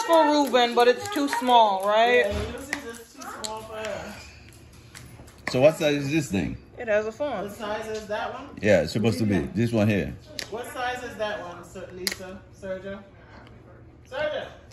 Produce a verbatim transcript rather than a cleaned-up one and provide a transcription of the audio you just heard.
for Ruben, but it's too small, right? Yeah, Lucy's is too small for her. So what size is this thing? It has a font. What size is that one? Yeah, it's supposed to be. This one here. What size is that one, Sir- Lisa? Sergio? Sergio?